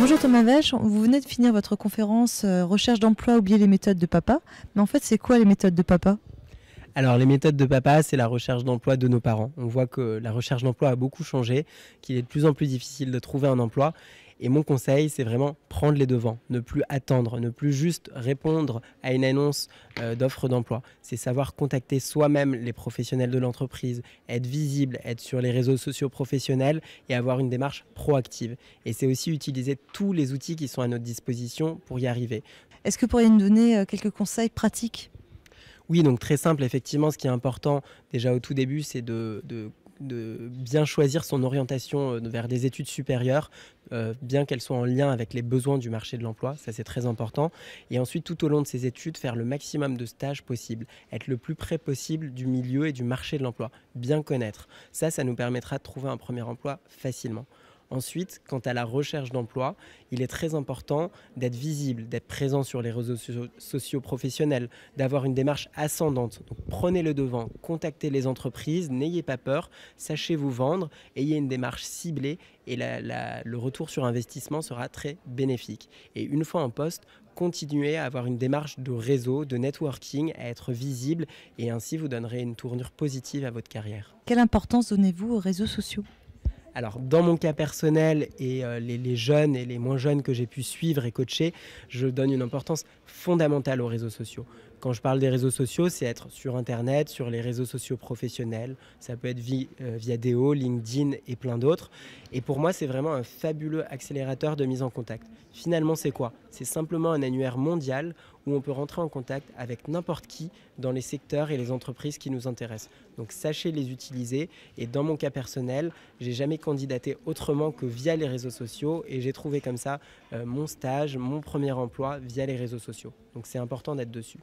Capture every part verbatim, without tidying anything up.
Bonjour Thomas Wesch, vous venez de finir votre conférence euh, Recherche d'emploi, oublier les méthodes de papa. Mais en fait, c'est quoi les méthodes de papa? Alors, les méthodes de papa, c'est la recherche d'emploi de nos parents. On voit que la recherche d'emploi a beaucoup changé, qu'il est de plus en plus difficile de trouver un emploi. Et mon conseil, c'est vraiment prendre les devants, ne plus attendre, ne plus juste répondre à une annonce euh, d'offre d'emploi. C'est savoir contacter soi-même les professionnels de l'entreprise, être visible, être sur les réseaux sociaux professionnels et avoir une démarche proactive. Et c'est aussi utiliser tous les outils qui sont à notre disposition pour y arriver. Est-ce que vous pourriez nous donner euh, quelques conseils pratiques? Oui, donc très simple, effectivement, ce qui est important déjà au tout début, c'est de, de- de bien choisir son orientation euh, vers des études supérieures, euh, bien qu'elles soient en lien avec les besoins du marché de l'emploi, ça c'est très important. Et ensuite, tout au long de ces études, faire le maximum de stages possible, être le plus près possible du milieu et du marché de l'emploi, bien connaître. Ça, ça nous permettra de trouver un premier emploi facilement. Ensuite, quant à la recherche d'emploi, il est très important d'être visible, d'être présent sur les réseaux socio- sociaux professionnels, d'avoir une démarche ascendante. Donc, prenez le devant, contactez les entreprises, n'ayez pas peur, sachez vous vendre, ayez une démarche ciblée et la- la- le retour sur investissement sera très bénéfique. Et une fois en poste, continuez à avoir une démarche de réseau, de networking, à être visible et ainsi vous donnerez une tournure positive à votre carrière. Quelle importance donnez-vous aux réseaux sociaux? Alors, dans mon cas personnel et euh, les, les jeunes et les moins jeunes que j'ai pu suivre et coacher, je donne une importance fondamentale aux réseaux sociaux. Quand je parle des réseaux sociaux, c'est être sur Internet, sur les réseaux sociaux professionnels. Ça peut être vi- euh, Viadeo, LinkedIn et plein d'autres. Et pour moi, c'est vraiment un fabuleux accélérateur de mise en contact. Finalement, c'est quoi? C'est simplement un annuaire mondial où on peut rentrer en contact avec n'importe qui dans les secteurs et les entreprises qui nous intéressent. Donc, sachez les utiliser. Et dans mon cas personnel, j'ai jamais candidaté autrement que via les réseaux sociaux et j'ai trouvé comme ça euh, mon stage, mon premier emploi via les réseaux sociaux. Donc c'est important d'être dessus.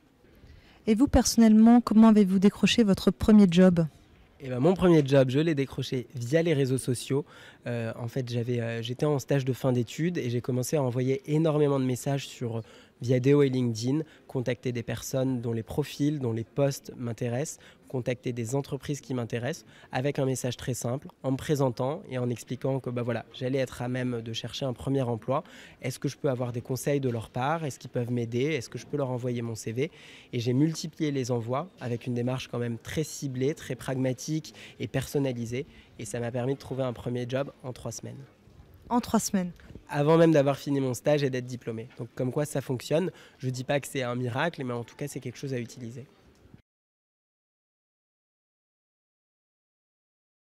Et vous, personnellement, comment avez-vous décroché votre premier job? Et ben, mon premier job, je l'ai décroché via les réseaux sociaux. Euh, en fait, j'avais, euh, j'étais en stage de fin d'études et j'ai commencé à envoyer énormément de messages sur euh, Viadeo et LinkedIn, contacter des personnes dont les profils, dont les posts m'intéressent, contacter des entreprises qui m'intéressent, avec un message très simple, en me présentant et en expliquant que bah voilà, j'allais être à même de chercher un premier emploi. Est-ce que je peux avoir des conseils de leur part? Est-ce qu'ils peuvent m'aider? Est-ce que je peux leur envoyer mon C V? Et j'ai multiplié les envois avec une démarche quand même très ciblée, très pragmatique et personnalisée. Et ça m'a permis de trouver un premier job en trois semaines. En trois semaines. Avant même d'avoir fini mon stage et d'être diplômé. Donc comme quoi ça fonctionne. Je ne dis pas que c'est un miracle, mais en tout cas c'est quelque chose à utiliser.